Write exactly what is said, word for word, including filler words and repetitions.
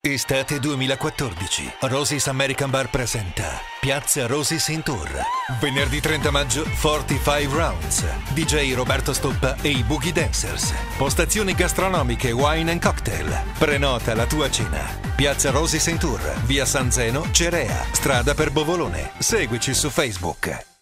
Estate duemilaquattordici. Rosie's American Bar presenta Piazza Rosie's in Tour. Venerdì trenta maggio, quarantacinque Rounds. D J Roberto Stoppa e i Boogie Dancers. Postazioni gastronomiche, wine and cocktail. Prenota la tua cena. Piazza Rosie's in Tour, via San Zeno, Cerea, strada per Bovolone. Seguici su Facebook.